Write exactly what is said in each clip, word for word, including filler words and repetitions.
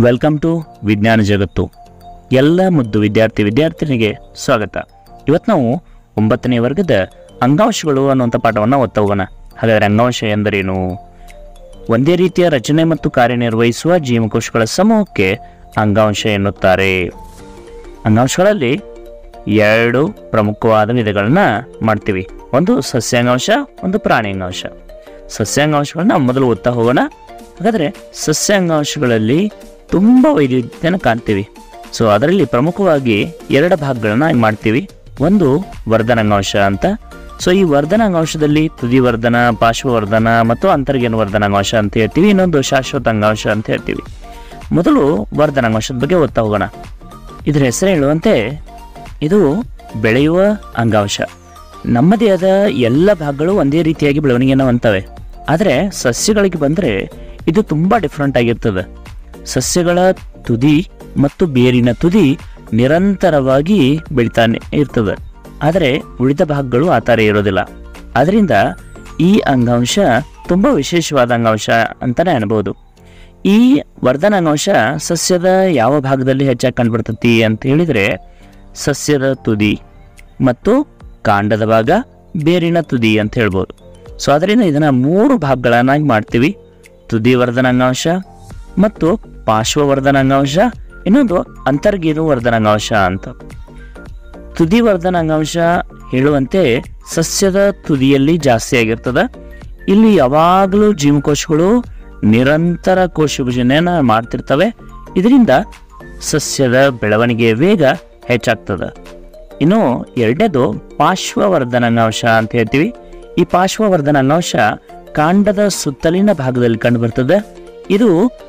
Welcome to ವಿಜ್ಞಾನ ಜಗತ್ತು. ಎಲ್ಲ ಮುದ್ದು ವಿದ್ಯಾರ್ಥಿ ವಿದ್ಯಾರ್ಥಿನಿಗೆ ಸ್ವಾಗತ. ಇವತ್ತು ನಾವು ಒಂಬತ್ತನೇ ವರ್ಗದ ಅಂಗಾಂಶಗಳು ಅನ್ನುವಂಥ ಪಾಠವನ್ನು ಓದ್ತಾ ಹೋಗೋಣ. ಹಾಗಾದರೆ ಅಂಗಾಂಶ ಎಂದರೇನು? ಒಂದೇ ರೀತಿಯ ರಚನೆ ಮತ್ತು ಕಾರ್ಯನಿರ್ವಹಿಸುವ ಜೀವಕೋಶಗಳ ಸಮೂಹಕ್ಕೆ ಅಂಗಾಂಶ ಎನ್ನುತ್ತಾರೆ. ಅಂಗಾಂಶಗಳಲ್ಲಿ ಎರಡು ಪ್ರಮುಖವಾದ ವಿಧಗಳನ್ನ ಮಾಡ್ತೀವಿ. ಒಂದು ಸಸ್ಯಾಂಗಾಂಶ, ಒಂದು ಪ್ರಾಣಿ ಅಂಗಾಂಶ. ಸಸ್ಯಾಂಗಾಂಶಗಳನ್ನ ಮೊದಲು ಓದ್ತಾ ಹೋಗೋಣ. ಹಾಗಾದರೆ ಸಸ್ಯಾಂಗಾಂಶಗಳಲ್ಲಿ ತುಂಬ ವೈವಿಧ್ಯತೆಯನ್ನು ಕಾಣ್ತೀವಿ. ಸೊ ಅದರಲ್ಲಿ ಪ್ರಮುಖವಾಗಿ ಎರಡು ಭಾಗಗಳನ್ನ ಮಾಡ್ತೀವಿ. ಒಂದು ವರ್ಧನಾಂಗಾಂಶ ಅಂತ. ಸೊ ಈ ವರ್ಧನಾಂಗಾಂಶದಲ್ಲಿ ತುದಿ ವರ್ಧನ, ಪಾರ್ಶ್ವವರ್ಧನ ಮತ್ತು ಅಂತರ್ಗೇನು ವರ್ಧನಾಂಗಾಂಶ ಅಂತ ಹೇಳ್ತೀವಿ. ಇನ್ನೊಂದು ಶಾಶ್ವತ ಅಂಗಾಂಶ ಅಂತ ಹೇಳ್ತೀವಿ. ಮೊದಲು ವರ್ಧನಾಂಗಾಂಶದ ಬಗ್ಗೆ ಓದ್ತಾ ಹೋಗೋಣ. ಇದರ ಹೆಸರು ಹೇಳುವಂತೆ ಇದು ಬೆಳೆಯುವ ಅಂಗಾಂಶ. ನಮ್ಮ ದೇಹದ ಎಲ್ಲ ಭಾಗಗಳು ಒಂದೇ ರೀತಿಯಾಗಿ ಬೆಳವಣಿಗೆಯನ್ನು ಹೊಂದ್ತವೆ. ಆದರೆ ಸಸ್ಯಗಳಿಗೆ ಬಂದರೆ ಇದು ತುಂಬ ಡಿಫ್ರೆಂಟ್ ಆಗಿರ್ತದೆ. ಸಸ್ಯಗಳ ತುದಿ ಮತ್ತು ಬೇರಿನ ತುದಿ ನಿರಂತರವಾಗಿ ಬೆಳಿತಾನೆ ಇರ್ತದೆ. ಆದರೆ ಉಳಿದ ಭಾಗಗಳು ಆ ಥರ ಇರೋದಿಲ್ಲ. ಆದ್ದರಿಂದ ಈ ಅಂಗಾಂಶ ತುಂಬ ವಿಶೇಷವಾದ ಅಂಗಾಂಶ ಅಂತಲೇ ಅನ್ಬೋದು. ಈ ವರ್ಧನಾಂಗಾಂಶ ಸಸ್ಯದ ಯಾವ ಭಾಗದಲ್ಲಿ ಹೆಚ್ಚಾಗಿ ಕಂಡುಬರ್ತತಿ ಅಂತ ಹೇಳಿದರೆ ಸಸ್ಯದ ತುದಿ ಮತ್ತು ಕಾಂಡದ ಭಾಗ, ಬೇರಿನ ತುದಿ ಅಂತ ಹೇಳ್ಬೋದು. ಸೊ ಅದರಿಂದ ಇದನ್ನು ಮೂರು ಭಾಗಗಳನ್ನಾಗಿ ಮಾಡ್ತೀವಿ. ತುದಿ ವರ್ಧನಾಂಗಾಂಶ ಮತ್ತು ಪಾರ್ಶ್ವವರ್ಧನಾಂಗಾಂಶ, ಇನ್ನೊಂದು ಅಂತರ್ಗೇನು ವರ್ಧನಾಂಗಾಂಶ ಅಂತ. ತುದಿ ವರ್ಧನಾಂಗಾಂಶ ಹೇಳುವಂತೆ ಸಸ್ಯದ ತುದಿಯಲ್ಲಿ ಜಾಸ್ತಿ ಆಗಿರ್ತದೆ. ಇಲ್ಲಿ ಯಾವಾಗಲೂ ಜೀವಕೋಶಗಳು ನಿರಂತರ ಕೋಶ ವಿಭಜನೆಯನ್ನು ಮಾಡ್ತಿರ್ತವೆ. ಇದರಿಂದ ಸಸ್ಯದ ಬೆಳವಣಿಗೆಯ ವೇಗ ಹೆಚ್ಚಾಗ್ತದೆ. ಇನ್ನು ಎರಡನೇದು ಪಾರ್ಶ್ವವರ್ಧನಾಂಗಾಂಶ ಅಂತ ಹೇಳ್ತೀವಿ. ಈ ಪಾರ್ಶ್ವವರ್ಧನಾಂಗಾಂಶ ಕಾಂಡದ ಸುತ್ತಲಿನ ಭಾಗದಲ್ಲಿ ಕಂಡುಬರ್ತದೆ. ಇದು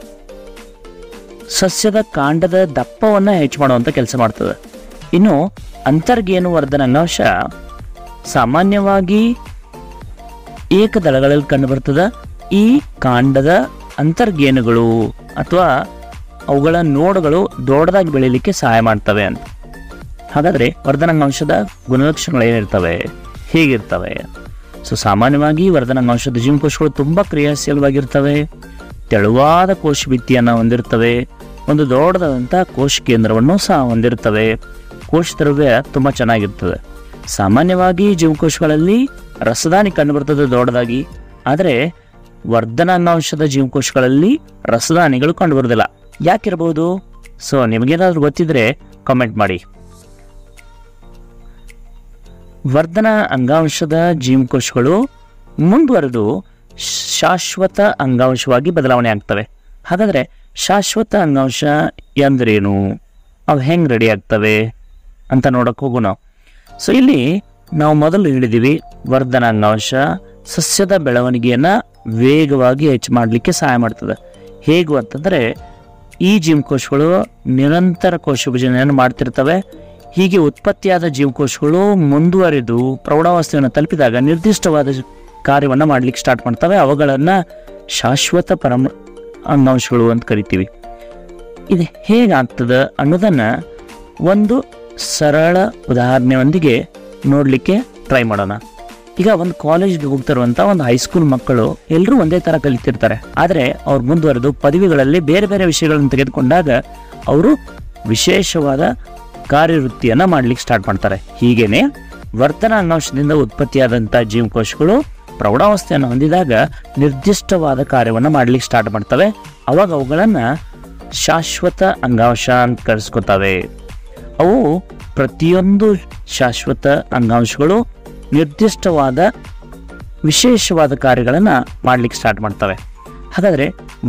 ಸಸ್ಯದ ಕಾಂಡದ ದಪ್ಪವನ್ನು ಹೆಚ್ಚು ಮಾಡುವಂಥ ಕೆಲಸ ಮಾಡ್ತದೆ. ಇನ್ನು ಅಂತರ್ಗೇನು ವರ್ಧನಾಂಗಾಂಶ ಸಾಮಾನ್ಯವಾಗಿ ಏಕದಳಗಳಲ್ಲಿ ಕಂಡುಬರ್ತದೆ. ಈ ಕಾಂಡದ ಅಂತರ್ಗೇನುಗಳು ಅಥವಾ ಅವುಗಳ ನೋಡುಗಳು ದೊಡ್ಡದಾಗಿ ಬೆಳೀಲಿಕ್ಕೆ ಸಹಾಯ ಮಾಡ್ತವೆ ಅಂತ. ಹಾಗಾದರೆ ವರ್ಧನಾಂಗಾಂಶದ ಗುಣಲಕ್ಷಣಗಳು ಏನಿರ್ತವೆ, ಹೇಗಿರ್ತವೆ? ಸೊ ಸಾಮಾನ್ಯವಾಗಿ ವರ್ಧನಾಂಗಾಂಶದ ಜೀವಕೋಶಗಳು ತುಂಬ ಕ್ರಿಯಾಶೀಲವಾಗಿರ್ತವೆ. ತೆಳುವಾದ ಕೋಶ ಭಿತ್ತಿಯನ್ನು ಹೊಂದಿರ್ತವೆ. ಒಂದು ದೊಡ್ಡದಾದಂಥ ಕೋಶ ಕೇಂದ್ರವನ್ನು ಸಹ ಹೊಂದಿರ್ತವೆ. ಕೋಶ ದ್ರವ್ಯ ತುಂಬ ಚೆನ್ನಾಗಿರ್ತದೆ. ಸಾಮಾನ್ಯವಾಗಿ ಜೀವಕೋಶಗಳಲ್ಲಿ ರಸದಾನಿ ಕಂಡುಬರ್ತದೆ ದೊಡ್ಡದಾಗಿ. ಆದರೆ ವರ್ಧನಾಂಗಾಂಶದ ಜೀವಕೋಶಗಳಲ್ಲಿ ರಸದಾನಿಗಳು ಕಂಡುಬರೋದಿಲ್ಲ. ಯಾಕಿರ್ಬೋದು? ಸೊ ನಿಮಗೇನಾದರೂ ಗೊತ್ತಿದ್ರೆ ಕಾಮೆಂಟ್ ಮಾಡಿ. ವರ್ಧನ ಅಂಗಾಂಶದ ಜೀವಕೋಶಗಳು ಮುಂದುವರೆದು ಶಾಶ್ವತ ಅಂಗಾಂಶವಾಗಿ ಬದಲಾವಣೆ ಆಗ್ತವೆ. ಹಾಗಾದರೆ ಶಾಶ್ವತ ಅಂಗಾಂಶ ಎಂದರೇನು, ಅವು ಹೆಂಗೆ ರೆಡಿ ಆಗ್ತವೆ ಅಂತ ನೋಡೋಕೆ ಹೋಗೋಣ. ಸೊ ಇಲ್ಲಿ ನಾವು ಮೊದಲು ಹೇಳಿದ್ದೀವಿ, ವರ್ಧನಾಂಗಾಂಶ ಸಸ್ಯದ ಬೆಳವಣಿಗೆಯನ್ನು ವೇಗವಾಗಿ ಹೆಚ್ಚು ಮಾಡಲಿಕ್ಕೆ ಸಹಾಯ ಮಾಡ್ತದೆ. ಹೇಗೂ ಅಂತಂದರೆ ಈ ಜೀವಕೋಶಗಳು ನಿರಂತರ ಕೋಶ ವಿಭಜನೆಯನ್ನು ಮಾಡ್ತಿರ್ತವೆ. ಹೀಗೆ ಉತ್ಪತ್ತಿಯಾದ ಜೀವಕೋಶಗಳು ಮುಂದುವರೆದು ಪ್ರೌಢಾವಸ್ಥೆಯನ್ನು ತಲುಪಿದಾಗ ನಿರ್ದಿಷ್ಟವಾದ ಕಾರ್ಯವನ್ನು ಮಾಡಲಿಕ್ಕೆ ಸ್ಟಾರ್ಟ್ ಮಾಡ್ತವೆ. ಅವುಗಳನ್ನು ಶಾಶ್ವತ ಪರಮ ಅಂಗಾಂಶಗಳು ಅಂತ ಕರಿತೀವಿ. ಇದು ಹೇಗಾಗ್ತದೆ ಅನ್ನೋದನ್ನು ಒಂದು ಸರಳ ಉದಾಹರಣೆಯೊಂದಿಗೆ ನೋಡಲಿಕ್ಕೆ ಟ್ರೈ ಮಾಡೋಣ. ಈಗ ಒಂದು ಕಾಲೇಜ್ಗೆ ಹೋಗ್ತಿರುವಂಥ ಒಂದು ಹೈಸ್ಕೂಲ್ ಮಕ್ಕಳು ಎಲ್ಲರೂ ಒಂದೇ ಥರ ಕಲಿತಿರ್ತಾರೆ. ಆದರೆ ಅವ್ರು ಮುಂದುವರೆದು ಪದವಿಗಳಲ್ಲಿ ಬೇರೆ ಬೇರೆ ವಿಷಯಗಳನ್ನು ತೆಗೆದುಕೊಂಡಾಗ ಅವರು ವಿಶೇಷವಾದ ಕಾರ್ಯವೃತ್ತಿಯನ್ನು ಮಾಡಲಿಕ್ಕೆ ಸ್ಟಾರ್ಟ್ ಮಾಡ್ತಾರೆ. ಹೀಗೇನೆ ವರ್ಧನ ಅಂಗಾಂಶದಿಂದ ಉತ್ಪತ್ತಿಯಾದಂಥ ಜೀವಕೋಶಗಳು ಪ್ರೌಢಾವಸ್ಥೆಯನ್ನು ಹೊಂದಿದಾಗ ನಿರ್ದಿಷ್ಟವಾದ ಕಾರ್ಯವನ್ನು ಮಾಡಲಿಕ್ಕೆ ಸ್ಟಾರ್ಟ್ ಮಾಡ್ತವೆ. ಅವಾಗ ಅವುಗಳನ್ನು ಶಾಶ್ವತ ಅಂಗಾಂಶ ಅಂತ ಕರೆಸ್ಕೊತವೆ. ಅವು ಪ್ರತಿಯೊಂದು ಶಾಶ್ವತ ಅಂಗಾಂಶಗಳು ನಿರ್ದಿಷ್ಟವಾದ ವಿಶೇಷವಾದ ಕಾರ್ಯಗಳನ್ನು ಮಾಡಲಿಕ್ಕೆ ಸ್ಟಾರ್ಟ್ ಮಾಡ್ತವೆ. ಹಾಗಾದರೆ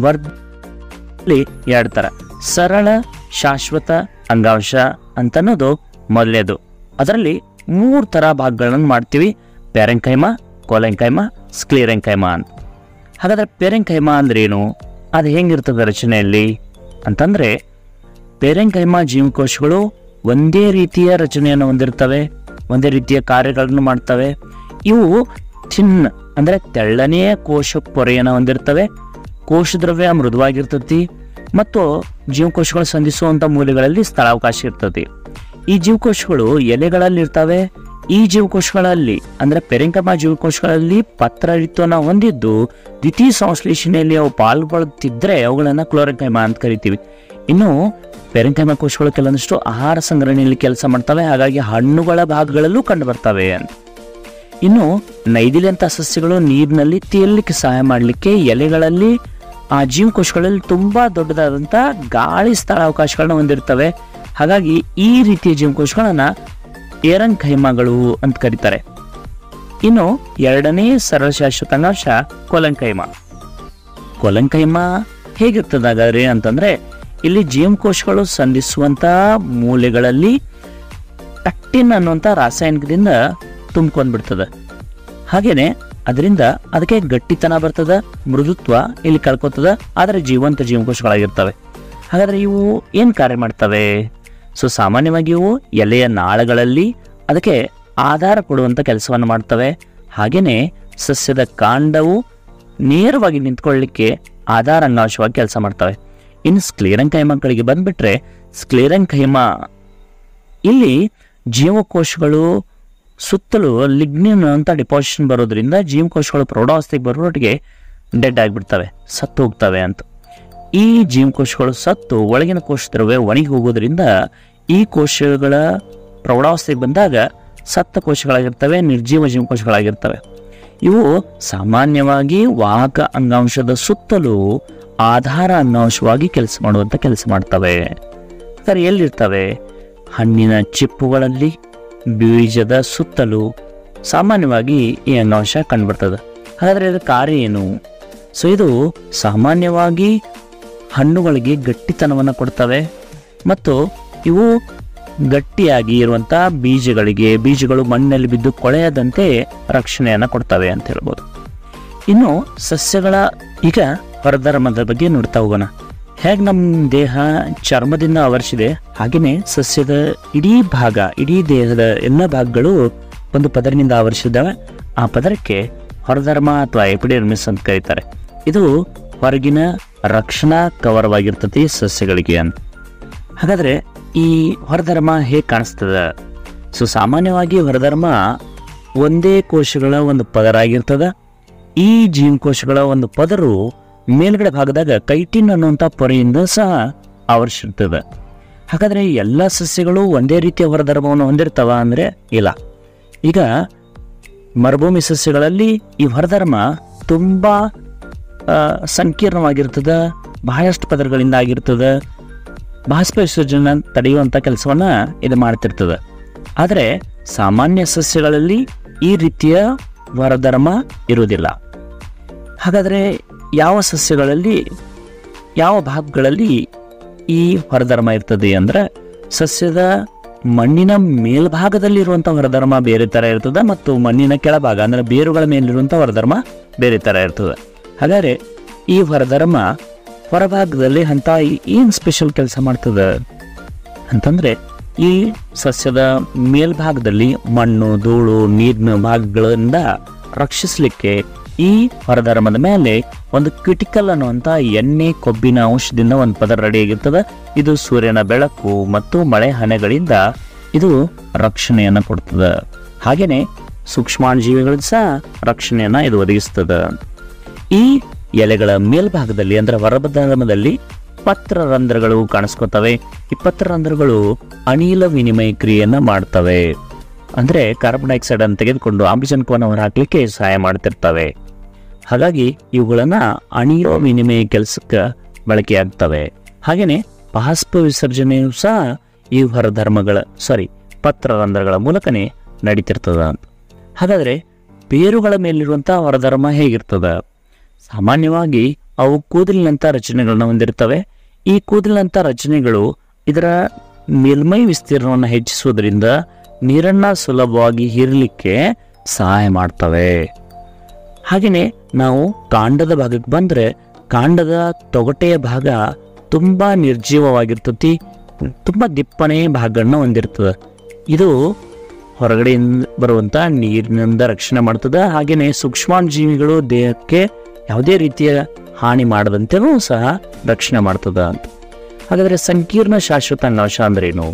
ವರ್ಧಲಿ ಎರಡು ಥರ, ಸರಳ ಶಾಶ್ವತ ಅಂಗಾಂಶ ಅಂತನ್ನೋದು ಮೊದಲೇದು. ಅದರಲ್ಲಿ ಮೂರು ಥರ ಭಾಗಗಳನ್ನು ಮಾಡ್ತೀವಿ: ಪ್ಯಾರೆಂಕೈಮಾ, ಕೋಲೆಂಕೈಮಾ, ಸ್ಕ್ಲಿರೆಂಕೈಮಾ ಅಂತ. ಹಾಗಾದರೆ ಪ್ಯಾರೆಂಕೈಮಾ ಅಂದ್ರೇನು, ಅದು ಹೆಂಗಿರ್ತದೆ ರಚನೆಯಲ್ಲಿ ಅಂತಂದರೆ, ಪ್ಯಾರೆಂಕೈಮಾ ಜೀವಕೋಶಗಳು ಒಂದೇ ರೀತಿಯ ರಚನೆಯನ್ನು ಹೊಂದಿರ್ತವೆ, ಒಂದೇ ರೀತಿಯ ಕಾರ್ಯಗಳನ್ನು ಮಾಡ್ತವೆ. ಇವು ಥಿನ್ ಅಂದರೆ ತೆಳ್ಳನೆಯ ಕೋಶ ಪೊರೆಯನ್ನು ಹೊಂದಿರ್ತವೆ. ಕೋಶ ದ್ರವ್ಯ ಮೃದುವಾಗಿರ್ತತಿ ಮತ್ತು ಜೀವಕೋಶಗಳು ಸಂಧಿಸುವಂಥ ಮೂಲೆಗಳಲ್ಲಿ ಸ್ಥಳಾವಕಾಶ ಇರ್ತದೆ. ಈ ಜೀವಕೋಶಗಳು ಎಲೆಗಳಲ್ಲಿ ಇರ್ತವೆ. ಈ ಜೀವಕೋಶಗಳಲ್ಲಿ ಅಂದರೆ ಪ್ಯಾರೆಂಕೈಮಾ ಜೀವಕೋಶಗಳಲ್ಲಿ ಪತ್ರರಿತ್ವನ ಹೊಂದಿದ್ದು ದ್ವಿತೀಯ ಸಂಶ್ಲೇಷಣೆಯಲ್ಲಿ ಅವು ಪಾಲ್ಗೊಳ್ಳುತ್ತಿದ್ದರೆ ಅವುಗಳನ್ನು ಕ್ಲೋರೆಂಕೈಮಾ ಅಂತ ಕರಿತೀವಿ. ಇನ್ನು ಪೆರೆಂಕೈಮ ಕೋಶಗಳು ಕೆಲವೊಂದಿಷ್ಟು ಆಹಾರ ಸಂಗ್ರಹಣೆಯಲ್ಲಿ ಕೆಲಸ ಮಾಡ್ತವೆ, ಹಾಗಾಗಿ ಹಣ್ಣುಗಳ ಭಾಗಗಳಲ್ಲೂ ಕಂಡು ಬರ್ತವೆ ಅಂತ. ಇನ್ನು ನೈದಿಲೆಂಥ ಸಸ್ಯಗಳು ನೀರಿನಲ್ಲಿ ತೇಲಲಿಕ್ಕೆ ಸಹಾಯ ಮಾಡಲಿಕ್ಕೆ ಎಲೆಗಳಲ್ಲಿ ಆ ಜೀವಕೋಶಗಳಲ್ಲಿ ತುಂಬಾ ದೊಡ್ಡದಾದಂಥ ಗಾಳಿ ಸ್ಥಳಾವಕಾಶಗಳನ್ನ ಹೊಂದಿರ್ತವೆ. ಹಾಗಾಗಿ ಈ ರೀತಿಯ ಜೀವಕೋಶಗಳನ್ನ ಪೆರೆಂಕೈಮಗಳು ಅಂತ ಕರೀತಾರೆ. ಇನ್ನು ಎರಡನೇ ಸರಳ ಶಾಶ್ವತಾಂಗಾಂಶ ಕೊಲೆಂಕೈಮ. ಕೊಲೆಂಕೈಮ ಹೇಗಿರ್ತದೆ ಹಾಗಾದ್ರೆ ಅಂತಂದ್ರೆ, ಇಲ್ಲಿ ಜೀವಕೋಶಗಳು ಸಂಧಿಸುವಂತ ಮೂಲೆಗಳಲ್ಲಿ ಟಕ್ಟಿನ್ ಅನ್ನುವಂಥ ರಾಸಾಯನಿಕದಿಂದ ತುಂಬ್ಕೊಂಡ್ಬಿಡ್ತದೆ. ಹಾಗೇನೆ ಅದರಿಂದ ಅದಕ್ಕೆ ಗಟ್ಟಿತನ ಬರ್ತದ, ಮೃದುತ್ವ ಇಲ್ಲಿ ಕಳ್ಕೊತದ, ಆದರೆ ಜೀವಂತ ಜೀವಕೋಶಗಳಾಗಿರ್ತವೆ. ಹಾಗಾದ್ರೆ ಇವು ಏನ್ ಕಾರ್ಯ ಮಾಡ್ತವೆ? ಸೊ ಸಾಮಾನ್ಯವಾಗಿ ಇವು ಎಲೆಯ ನಾಳಗಳಲ್ಲಿ ಅದಕ್ಕೆ ಆಧಾರ ಕೊಡುವಂತ ಕೆಲಸವನ್ನು ಮಾಡ್ತವೆ. ಹಾಗೇನೆ ಸಸ್ಯದ ಕಾಂಡವು ನೇರವಾಗಿ ನಿಂತ್ಕೊಳ್ಳಿಕ್ಕೆ ಆಧಾರ ಅಂಗಾಂಶವಾಗಿ ಕೆಲಸ ಮಾಡ್ತವೆ. ಇನ್ನು ಸ್ಕ್ಲೆರೆಂಕೈಮಗಳಿಗೆ ಬಂದ್ಬಿಟ್ರೆ, ಸ್ಕ್ಲೆರೆಂಕೈಮ ಇಲ್ಲಿ ಜೀವಕೋಶಗಳು ಸುತ್ತಲೂ ಲಿಗ್ನಿನ್ ಅಂತ ಡಿಪಾಸಿಷನ್ ಬರೋದ್ರಿಂದ ಜೀವಕೋಶಗಳು ಪ್ರೌಢಾವಸ್ಥೆಗೆ ಬರೋಟಿಗೆ ಡೆಡ್ ಆಗಿಬಿಡ್ತವೆ, ಸತ್ತು ಹೋಗ್ತವೆ ಅಂತ. ಈ ಜೀವಕೋಶಗಳು ಸತ್ತು ಒಳಗಿನ ಕೋಶ ದ್ರವ್ಯ ಒಣಗಿ ಹೋಗೋದ್ರಿಂದ ಈ ಕೋಶಗಳ ಪ್ರೌಢಾವಸ್ಥೆಗೆ ಬಂದಾಗ ಸತ್ತ ಕೋಶಗಳಾಗಿರ್ತವೆ, ನಿರ್ಜೀವ ಜೀವಕೋಶಗಳಾಗಿರ್ತವೆ. ಇವು ಸಾಮಾನ್ಯವಾಗಿ ವಾಹಕ ಅಂಗಾಂಶದ ಸುತ್ತಲೂ ಆಧಾರ ಅಂಗಾಂಶವಾಗಿ ಕೆಲಸ ಮಾಡುವಂತ ಕೆಲಸ ಮಾಡ್ತವೆ. ಸರಿ, ಎಲ್ಲಿರ್ತವೆ? ಹಣ್ಣಿನ ಚಿಪ್ಪುಗಳಲ್ಲಿ, ಬೀಜದ ಸುತ್ತಲೂ ಸಾಮಾನ್ಯವಾಗಿ ಈ ಅಂಗಾಂಶ ಕಂಡುಬರ್ತದೆ. ಹಾಗಾದ್ರೆ ಇದರ ಕಾರ್ಯ ಏನು? ಸೊ ಇದು ಸಾಮಾನ್ಯವಾಗಿ ಹಣ್ಣುಗಳಿಗೆ ಗಟ್ಟಿತನವನ್ನು ಕೊಡ್ತವೆ ಮತ್ತು ಇವು ಗಟ್ಟಿಯಾಗಿ ಇರುವಂಥ ಬೀಜಗಳಿಗೆ, ಬೀಜಗಳು ಮಣ್ಣಲ್ಲಿ ಬಿದ್ದು ಕೊಳೆಯದಂತೆ ರಕ್ಷಣೆಯನ್ನು ಕೊಡ್ತವೆ ಅಂತ ಹೇಳ್ಬೋದು. ಇನ್ನು ಸಸ್ಯಗಳ ಈಗ ಹೊರಧರ್ಮದ ಬಗ್ಗೆ ನೋಡ್ತಾ ಹೋಗೋಣ. ಹೇಗೆ ನಮ್ಮ ದೇಹ ಚರ್ಮದಿಂದ ಆವರಿಸಿದೆ, ಹಾಗೆಯೇ ಸಸ್ಯದ ಇಡೀ ಭಾಗ, ಇಡೀ ದೇಹದ ಎಲ್ಲ ಭಾಗಗಳು ಒಂದು ಪದರಿನಿಂದ ಆವರಿಸಿದ್ದಾವೆ. ಆ ಪದರಕ್ಕೆ ಹೊರಧರ್ಮ ಅಥವಾ ಎಪಿಡರ್ಮಿಸ್ ಅಂತ ಕರೀತಾರೆ. ಇದು ಹೊರಗಿನ ರಕ್ಷಣಾ ಕವರವಾಗಿರ್ತದೆ ಸಸ್ಯಗಳಿಗೆ ಅಂತ. ಹಾಗಾದ್ರೆ ಈ ಹೊರಧರ್ಮ ಹೇಗೆ ಕಾಣಿಸ್ತದ? ಸೊ ಸಾಮಾನ್ಯವಾಗಿ ಹೊರಧರ್ಮ ಒಂದೇ ಕೋಶಗಳ ಒಂದು ಪದರ ಆಗಿರ್ತದ. ಈ ಜೀವಕೋಶಗಳ ಒಂದು ಪದರು ಮೇಲ್ಗಡೆ ಭಾಗದಾಗ ಕೈಟಿನ್ ಅನ್ನುವಂಥ ಪೊರೆಯಿಂದ ಸಹ ಆವರಿಸಿರ್ತದೆ. ಹಾಗಾದ್ರೆ ಎಲ್ಲ ಸಸ್ಯಗಳು ಒಂದೇ ರೀತಿಯ ಹೊರಧರ್ಮವನ್ನು ಹೊಂದಿರ್ತಾವ ಅಂದ್ರೆ ಇಲ್ಲ. ಈಗ ಮರುಭೂಮಿ ಸಸ್ಯಗಳಲ್ಲಿ ಈ ಹೊರಧರ್ಮ ತುಂಬಾ ಸಂಕೀರ್ಣವಾಗಿರ್ತದ, ಬಹಳಷ್ಟು ಪದರಗಳಿಂದ ಆಗಿರ್ತದೆ, ಬಾಷ್ಪ ವಿಸರ್ಜನೆ ತಡೆಯುವಂಥ ಕೆಲಸವನ್ನ ಇದು ಮಾಡ್ತಿರ್ತದೆ. ಆದರೆ ಸಾಮಾನ್ಯ ಸಸ್ಯಗಳಲ್ಲಿ ಈ ರೀತಿಯ ಹೊರಧರ್ಮ ಇರುವುದಿಲ್ಲ. ಹಾಗಾದರೆ ಯಾವ ಸಸ್ಯಗಳಲ್ಲಿ, ಯಾವ ಭಾಗಗಳಲ್ಲಿ ಈ ಹೊರಧರ್ಮ ಇರ್ತದೆ ಅಂದ್ರೆ, ಸಸ್ಯದ ಮಣ್ಣಿನ ಮೇಲ್ಭಾಗದಲ್ಲಿರುವಂಥ ಹೊರಧರ್ಮ ಬೇರೆ ಥರ ಇರ್ತದೆ ಮತ್ತು ಮಣ್ಣಿನ ಕೆಳಭಾಗ ಅಂದರೆ ಬೇರುಗಳ ಮೇಲಿರುವಂಥ ಹೊರಧರ್ಮ ಬೇರೆ ಥರ ಇರ್ತದೆ. ಹಾಗಾದರೆ ಈ ಹೊರಧರ್ಮ ಹೊರಭಾಗದಲ್ಲಿ ಅಂತ ಏನು ಸ್ಪೆಷಲ್ ಕೆಲಸ ಮಾಡ್ತದೆ ಅಂತಂದರೆ, ಈ ಸಸ್ಯದ ಮೇಲ್ಭಾಗದಲ್ಲಿ ಮಣ್ಣು, ಧೂಳು, ನೀರಿನ ಭಾಗಗಳಿಂದ ರಕ್ಷಿಸಲಿಕ್ಕೆ ಈ ಹೊರಧರ್ಮದ ಮೇಲೆ ಒಂದು ಕ್ರಿಟಿಕಲ್ ಅನ್ನುವಂಥ ಎಣ್ಣೆ ಕೊಬ್ಬಿನ ಅಂಶದಿಂದ ಒಂದು ಪದರ ರೆಡಿಯಾಗಿರ್ತದೆ. ಇದು ಸೂರ್ಯನ ಬೆಳಕು ಮತ್ತು ಮಳೆ ಹನಿಗಳಿಂದ ಇದು ರಕ್ಷಣೆಯನ್ನು ಕೊಡ್ತದೆ. ಹಾಗೆಯೇ ಸೂಕ್ಷ್ಮಾಣುಜೀವಿಗಳಿಗೂ ಸಹ ರಕ್ಷಣೆಯನ್ನು ಇದು ಒದಗಿಸ್ತದೆ. ಈ ಎಲೆಗಳ ಮೇಲ್ಭಾಗದಲ್ಲಿ ಅಂದರೆ ಹೊರಧರ್ಮದಲ್ಲಿ ಪತ್ರರಂಧ್ರಗಳು ಕಾಣಿಸ್ಕೊತವೆ. ಈ ಪತ್ರರಂಧ್ರಗಳು ಅನಿಲ ವಿನಿಮಯ ಕ್ರಿಯೆಯನ್ನು ಮಾಡ್ತವೆ. ಅಂದರೆ ಕಾರ್ಬನ್ ಡೈಆಕ್ಸೈಡ್ ಅನ್ನು ತೆಗೆದುಕೊಂಡು ಆಮ್ಲಜನಕವನ್ನು ಹೊರಹಾಕಲಿಕ್ಕೆ ಸಹಾಯ ಮಾಡ್ತಿರ್ತವೆ. ಹಾಗಾಗಿ ಇವುಗಳನ್ನ ಅನಿಲ ವಿನಿಮಯ ಕೆಲಸಕ್ಕೆ ಬಳಕೆಯಾಗ್ತವೆ. ಹಾಗೆಯೇ ಬಾಷ್ಪ ವಿಸರ್ಜನೆಯೂ ಸಹ ಈ ಹೊರಧರ್ಮಗಳ ಸಾರಿ ಪತ್ರರಂಧ್ರಗಳ ಮೂಲಕನೇ ನಡೀತಿರ್ತದ ಅಂತ. ಹಾಗಾದರೆ ಬೇರುಗಳ ಮೇಲಿರುವಂಥ ಹೊರಧರ್ಮ ಹೇಗಿರ್ತದ? ಸಾಮಾನ್ಯವಾಗಿ ಅವು ಕೂದಲಿನಂಥ ರಚನೆಗಳನ್ನ ಹೊಂದಿರ್ತವೆ. ಈ ಕೂದಲಿನಂಥ ರಚನೆಗಳು ಇದರ ಮೇಲ್ಮೈ ವಿಸ್ತೀರ್ಣವನ್ನು ಹೆಚ್ಚಿಸುವುದರಿಂದ ನೀರನ್ನ ಸುಲಭವಾಗಿ ಹೀರಲಿಕ್ಕೆ ಸಹಾಯ ಮಾಡ್ತವೆ. ಹಾಗೆಯೇ ನಾವು ಕಾಂಡದ ಭಾಗಕ್ಕೆ ಬಂದರೆ, ಕಾಂಡದ ತೊಗಟೆಯ ಭಾಗ ತುಂಬ ನಿರ್ಜೀವವಾಗಿರ್ತತಿ, ತುಂಬ ದಿಪ್ಪಣೆ ಭಾಗಗಳನ್ನ ಹೊಂದಿರ್ತದೆ. ಇದು ಹೊರಗಡೆಯಿಂದ ಬರುವಂಥ ನೀರಿನಿಂದ ರಕ್ಷಣೆ ಮಾಡ್ತದೆ. ಹಾಗೆಯೇ ಸೂಕ್ಷ್ಮಾಣುಜೀವಿಗಳು ದೇಹಕ್ಕೆ ಯಾವುದೇ ರೀತಿಯ ಹಾನಿ ಮಾಡದಂತೆಯೂ ಸಹ ರಕ್ಷಣೆ ಮಾಡ್ತದ ಅಂತ. ಹಾಗಾದರೆ ಸಂಕೀರ್ಣ ಶಾಶ್ವತ ಅಂಗಾಂಶ ಅಂದ್ರೇನು?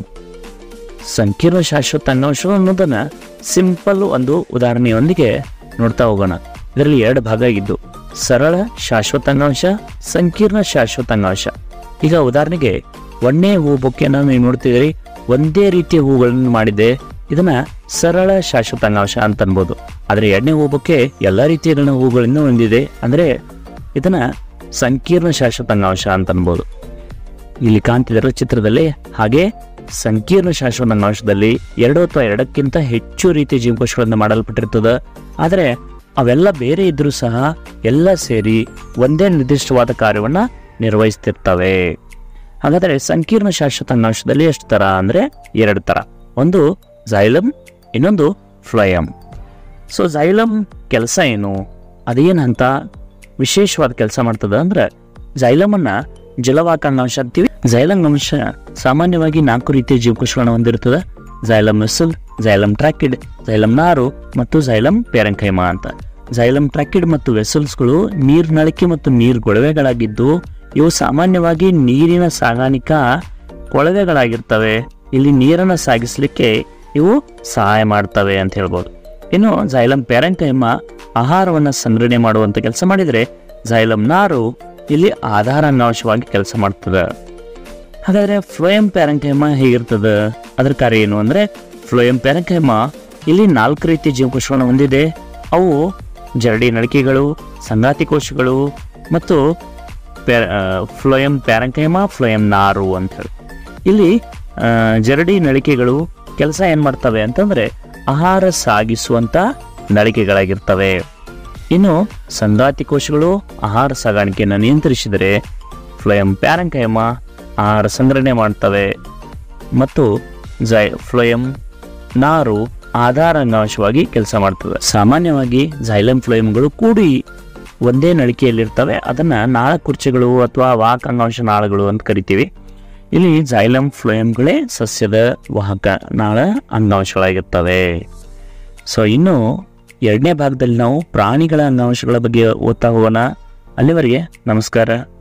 ಸಂಕೀರ್ಣ ಶಾಶ್ವತ ಅಂಗಾಂಶ ಅನ್ನೋದನ್ನ ಸಿಂಪಲ್ ಒಂದು ಉದಾಹರಣೆಯೊಂದಿಗೆ ನೋಡ್ತಾ ಹೋಗೋಣ. ಇದರಲ್ಲಿ ಎರಡು ಭಾಗ ಆಗಿದ್ದು, ಸರಳ ಶಾಶ್ವತ ಅಂಗಾಂಶ, ಸಂಕೀರ್ಣ ಶಾಶ್ವತ ಅಂಗಾಂಶ. ಈಗ ಉದಾಹರಣೆಗೆ ಒಂದೇ ಹೂ ಬೊಕ್ಕೆಯನ್ನು ನೀವು ನೋಡ್ತಿದ್ದೀರಿ, ಒಂದೇ ರೀತಿಯ ಹೂಗಳನ್ನು ಮಾಡಿದೆ. ಇದನ್ನ ಸರಳ ಶಾಶ್ವತ ಅಂಗಾಂಶ ಅಂತ ಅನ್ಬೋದು. ಆದರೆ ಎರಡನೇ ಹೂ ಬೊಕ್ಕೆ ಎಲ್ಲ ರೀತಿಯ ಹೂಗಳಿಂದ ಹೊಂದಿದೆ, ಅಂದರೆ ಇದನ್ನ ಸಂಕೀರ್ಣ ಶಾಶ್ವತ ಅಂಗಾಂಶ ಅಂತ ಅನ್ಬೋದು. ಇಲ್ಲಿ ಕಾಣ್ತಿದ್ದಾರೆ ಚಿತ್ರದಲ್ಲಿ. ಹಾಗೆ ಸಂಕೀರ್ಣ ಶಾಶ್ವತ ಅಂಗಾಂಶದಲ್ಲಿ ಎರಡು ಅಥವಾ ಎರಡಕ್ಕಿಂತ ಹೆಚ್ಚು ರೀತಿಯ ಜೀವಕೋಶಗಳಿಂದ ಮಾಡಲ್ಪಟ್ಟಿರ್ತದೆ. ಆದರೆ ಅವೆಲ್ಲ ಬೇರೆ ಇದ್ರೂ ಸಹ ಎಲ್ಲ ಸೇರಿ ಒಂದೇ ನಿರ್ದಿಷ್ಟವಾದ ಕಾರ್ಯವನ್ನ ನಿರ್ವಹಿಸ್ತಿರ್ತವೆ. ಹಾಗಾದರೆ ಸಂಕೀರ್ಣ ಶಾಶ್ವತ ಅಂಗಾಂಶದಲ್ಲಿ ಎಷ್ಟು ತರ ಅಂದ್ರೆ ಎರಡು ತರ. ಒಂದು ಝೈಲಮ್, ಇನ್ನೊಂದು ಫ್ಲೋಯಮ್. ಸೊ ಝೈಲಮ್ ಕೆಲಸ ಏನು, ಅದೇನು ಅಂತ ವಿಶೇಷವಾದ ಕೆಲಸ ಮಾಡ್ತದ ಅಂದ್ರೆ, ಝೈಲಮ್ ಅನ್ನ ಜಲವಾಹಕ ಅಂಗಾಂಶ ಅಂತೀವಿ. ಝೈಲಮ್ ಅಂಶ ಸಾಮಾನ್ಯವಾಗಿ ನಾಲ್ಕು ರೀತಿಯ ಜೀವಕೋಶಗಳನ್ನು ಹೊಂದಿರುತ್ತದೆ. Xylem vessel, xylem tracheid, xylem ನಾರು ಮತ್ತು ಝೈಲಮ್ ಪ್ಯಾರೆಂಕೈಮಾ ಅಂತ. ಝೈಲಮ್ ಟ್ರಾಕಿಡ್ ಮತ್ತು ವೆಸಲ್ಸ್ಗಳು ನೀರ್ನಳಿಕೆ ಮತ್ತು ನೀರು ಕೊಳವೆಗಳಾಗಿದ್ದು, ಇವು ಸಾಮಾನ್ಯವಾಗಿ ನೀರಿನ ಸಾಗಾಣಿಕಾ ಕೊಳವೆಗಳಾಗಿರ್ತವೆ. ಇಲ್ಲಿ ನೀರನ್ನು ಸಾಗಿಸಲಿಕ್ಕೆ ಇವು ಸಹಾಯ ಮಾಡ್ತವೆ ಅಂತ ಹೇಳ್ಬೋದು. ಇನ್ನು ಝೈಲಮ್ ಪ್ಯಾರೆಂಕೈಮಾ ಆಹಾರವನ್ನು ಸಂಗ್ರಹಣೆ ಮಾಡುವಂತ ಕೆಲಸ ಮಾಡಿದರೆ, ಝೈಲಮ್ ನಾರು ಇಲ್ಲಿ ಆಧಾರ ಅಂಗಾಂಶವಾಗಿ ಕೆಲಸ ಮಾಡ್ತದೆ. ಹಾಗಾದ್ರೆ ಫ್ಲೋಯಮ್ ಪ್ಯಾರೆಂಕೈಮಾ ಹೇಗಿರ್ತದೆ, ಅದರ ಕಾರ್ಯ ಏನು ಅಂದ್ರೆ, ಫ್ಲೋಯಮ್ ಪ್ಯಾರೆಂಕೈಮಾ ಇಲ್ಲಿ ನಾಲ್ಕು ರೀತಿಯ ಜೀವಕೋಶಗಳನ್ನು ಹೊಂದಿದೆ. ಅವು ಜರಡಿ ನಳಿಕೆಗಳು, ಸಂಗಾತಿ ಕೋಶಗಳು ಮತ್ತು ಫ್ಲೋಯಮ್ ಪ್ಯಾರೆಂಕೈಮಾ, ಫ್ಲೋಯಮ್ ನಾರು ಅಂತ ಹೇಳಿ. ಇಲ್ಲಿ ಜರಡಿ ನಳಿಕೆಗಳು ಕೆಲಸ ಏನ್ ಮಾಡ್ತವೆ ಅಂತಂದ್ರೆ, ಆಹಾರ ಸಾಗಿಸುವಂತ ನಳಿಕೆಗಳಾಗಿರ್ತವೆ. ಇನ್ನು ಸಂಗಾತಿ ಕೋಶಗಳು ಆಹಾರ ಸಾಗಾಣಿಕೆಯನ್ನು ನಿಯಂತ್ರಿಸಿದರೆ, ಫ್ಲೋಯಮ್ ಪ್ಯಾರೆಂಕೈಮಾ ಆಹಾರ ಸಂಗ್ರಹಣೆ ಮಾಡ್ತವೆ ಮತ್ತು ಜೈ ಫ್ಲೋಯಮ್ ನಾರು ಆಧಾರ ಅಂಗಾಂಶವಾಗಿ ಕೆಲಸ ಮಾಡ್ತವೆ. ಸಾಮಾನ್ಯವಾಗಿ ಝೈಲಮ್ ಫ್ಲೋಯಮ್ಗಳು ಕೂಡಿ ಒಂದೇ ನಳಿಕೆಯಲ್ಲಿರ್ತವೆ. ಅದನ್ನ ನಾಳ ಕುರ್ಚೆಗಳು ಅಥವಾ ವಾಹಕ ಅಂಗಾಂಶ ನಾಳಗಳು ಅಂತ ಕರಿತೀವಿ. ಇಲ್ಲಿ ಝೈಲಮ್ ಫ್ಲೋಯಮ್ಗಳೇ ಸಸ್ಯದ ವಾಹಕ ನಾಳ ಅಂಗಾಂಶಗಳಾಗಿರ್ತವೆ. ಸೊ ಇನ್ನು ಎರಡನೇ ಭಾಗದಲ್ಲಿ ನಾವು ಪ್ರಾಣಿಗಳ ಅಂಗಾಂಶಗಳ ಬಗ್ಗೆ ಓದ್ತಾ ಹೋಗೋಣ. ಅಲ್ಲಿವರೆಗೆ ನಮಸ್ಕಾರ.